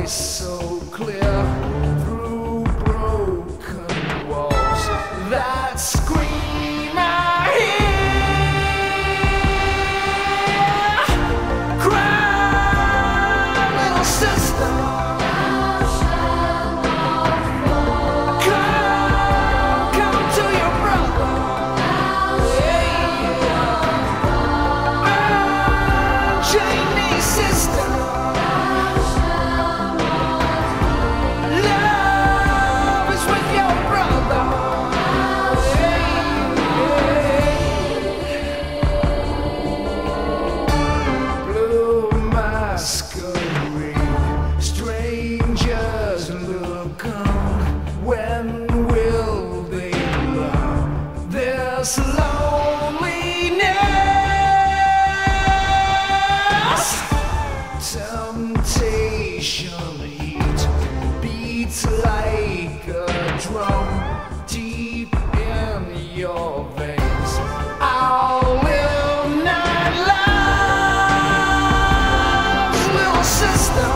voice so clear through broken walls. That scream I hear. Cry, little sister. Come to your brother. Unchain me, sister. Strangers look on, when will they learn this loneliness? Temptation heat beats like a drum deep in your veins. I'll live nine lives, little sister.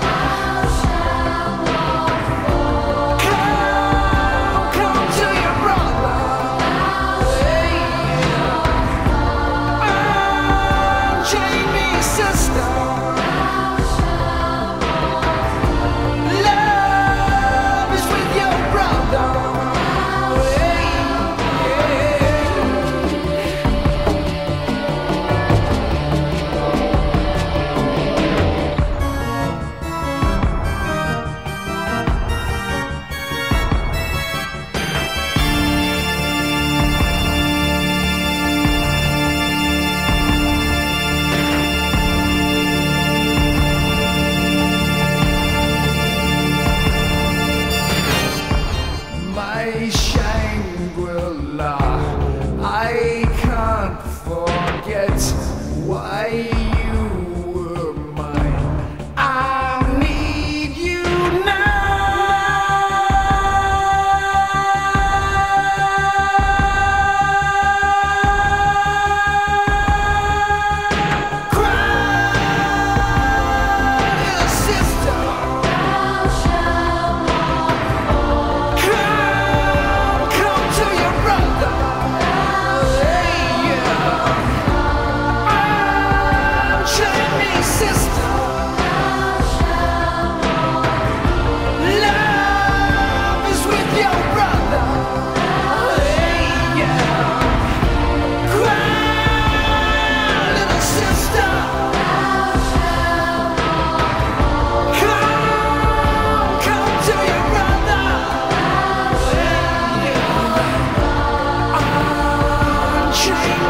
Shangri-La, I can't forget why you were mine. I need you now. Cry, little sister. Chain